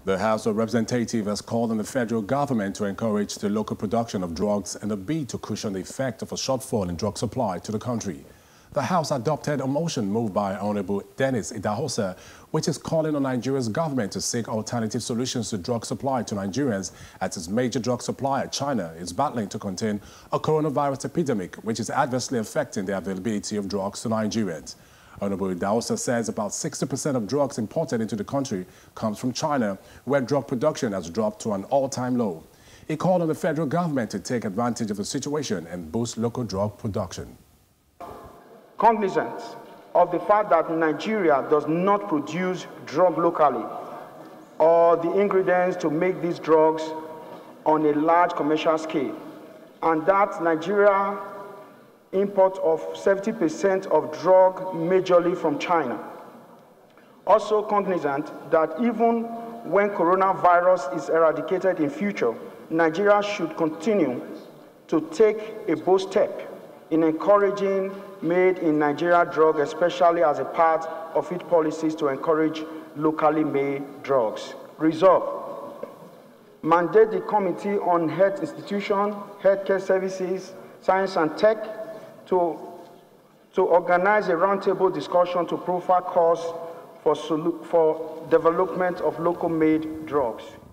The House of Representatives has called on the federal government to encourage the local production of drugs in a bid to cushion the effect of a shortfall in drug supply to the country. The House adopted a motion moved by Honorable Dennis Idahosa, which is calling on Nigeria's government to seek alternative solutions to drug supply to Nigerians, as its major drug supplier, China, is battling to contain a coronavirus epidemic, which is adversely affecting the availability of drugs to Nigerians. Honorable Idahosa says about 60% of drugs imported into the country comes from China, where drug production has dropped to an all-time low. He called on the federal government to take advantage of the situation and boost local drug production. Cognizant of the fact that Nigeria does not produce drug locally or the ingredients to make these drugs on a large commercial scale, and that Nigeria import of 70% of drug majorly from China. Also cognizant that even when coronavirus is eradicated in future, Nigeria should continue to take a bold step in encouraging made in Nigeria drug, especially as a part of its policies to encourage locally made drugs. Resolve: mandate the Committee on Health Institutions, Healthcare Services, Science and Tech to organize a roundtable discussion to profile costs for development of local-made drugs.